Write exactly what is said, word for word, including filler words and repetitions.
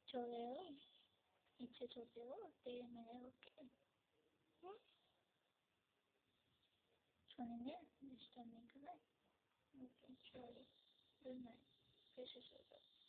सो गए हो? नीचे सोते हो तेरे मेरे होके? सोने डिस्टर्ब नहीं कर रहा है? ओके सॉरी, गुड नाइट, फिर से सो जाओ।